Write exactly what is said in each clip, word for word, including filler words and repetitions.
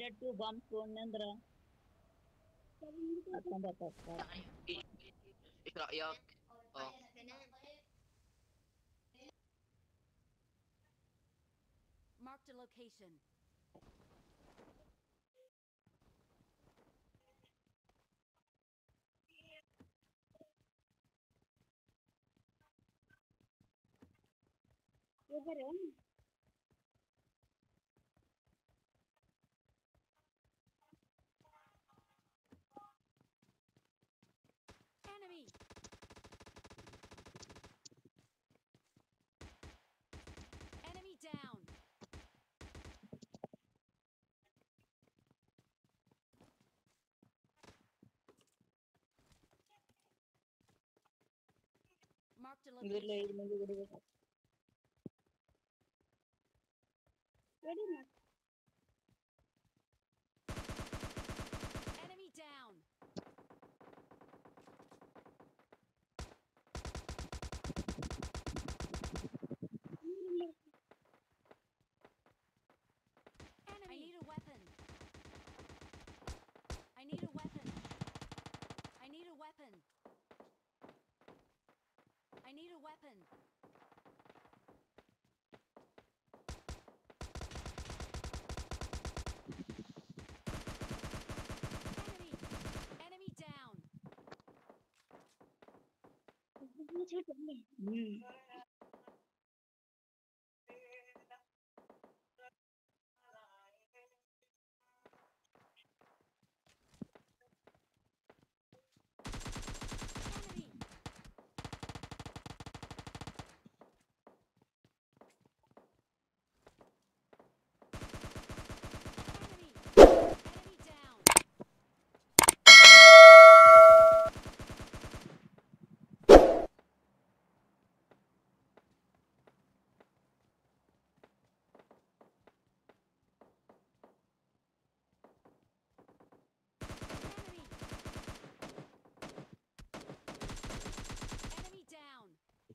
To bomb ತೊಗೊಂಡ್ನಂದ್ರ ಹತ್ತೊಂಬತ್ತು يا يا اه Marked a location. Enemy. Enemy down. Marked a ಇದ್ರಲ್ಲ location. ಐದು ಮಂದಿ ಹೊಡಿಬೇಕು Enemy down. I need a weapon. I need a weapon. I need a weapon. I need a weapon. Enemy. Enemy down. Hmm Enemy. Enemy. Enemy down. Enemy. Enemy down.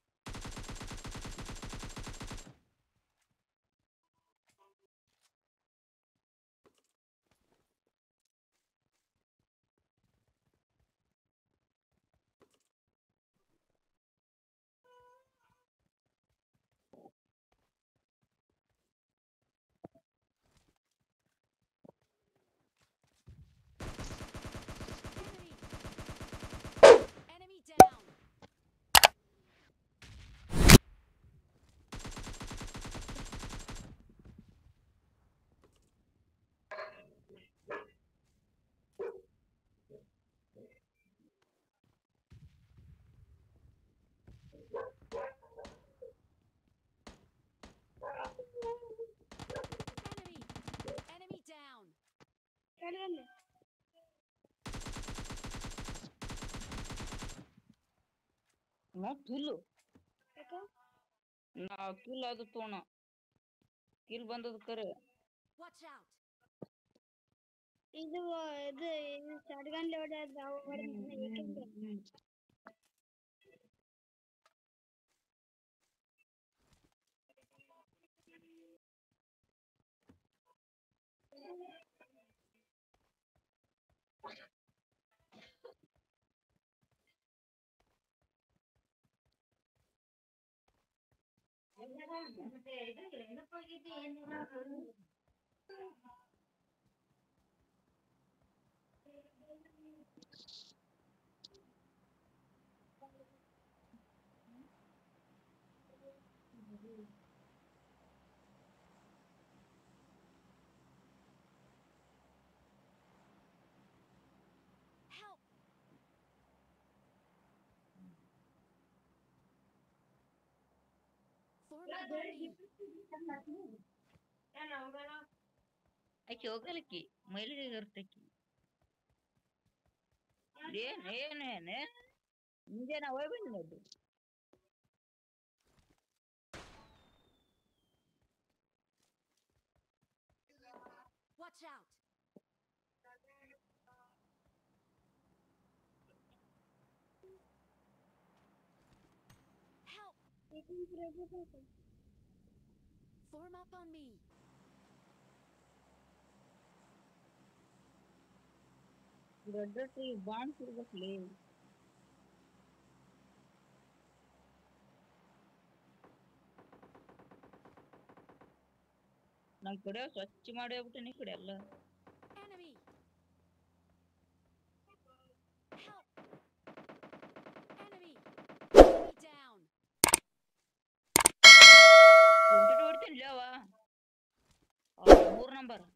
Enemy. Enemy down. Enemy. Enemy down. ನಾ ಕಿಲ್ಲು ನಾ kill ಅದು ತೋಣ kill ಬಂದದ ಕರೆ Watch out. ಇದು ಇದು ಇದು shotgun load ಅದ ಅವು ಹೊಡ್ದ್ ಹ್ಮ್ ಏಕೆ ಹ್ಮ್ ಹ್ಮ್ Help. Form up on me. ಆಕಿ ಹೋಗಲಕ್ಕಿ ಮೈಲಿಗೆ ಇರ್ತಕ್ಕಿ ಏನ್ ಏನೇನ್ ಮುಂಜಾನೆ ನಾ ಹೋಗಿ ಬಂದಿ ನೋಡ್ರಿ Watch out. Help. Form up on me. ದೊಡ್ಡ ಟ್ರೀ ಬಾಂಬ್ಸ್ ಇರ್ಬೇಕ್ಲಿ. ನಮ್ ಕಡೆ ಸ್ವಚ್ಛ ಮಾಡಿ ಹೋಗ್ಬಿಟ್ಟೆ ಈ ಕಡೆ ಎಲ್ಲ. Enemy. Help. Enemy. Enemy down. Twenty two ಹೊಡ್ತೀನಿ ಅವ ಮೂರ್ ನಂಬರ್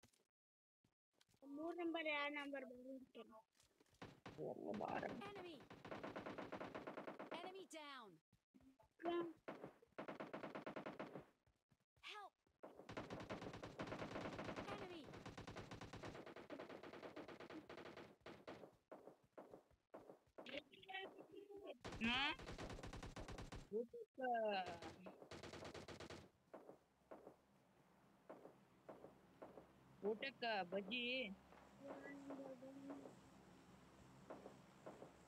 ಮೂರ್ ನಂಬರ್ ಎರಡ್ ನಂಬರ್ ಬಂದಿರ್ತೇನೆ. ಬಾರ Enemy. Enemy down. Help. Enemy. ಹ್ಮ್ ಊಟಕ್ಕ ಊಟಕ್ಕ ಬಜ್ಜಿ